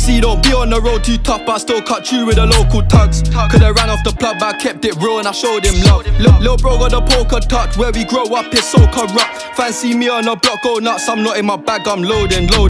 see, don't be on the road too tough, but I still cut you with the local tugs. Could've ran off the plug, but I kept it real and I showed him love. Lil' bro got the poker touch, where we grow up is so corrupt. Fancy me on the block, go nuts, I'm not in my bag, I'm loading.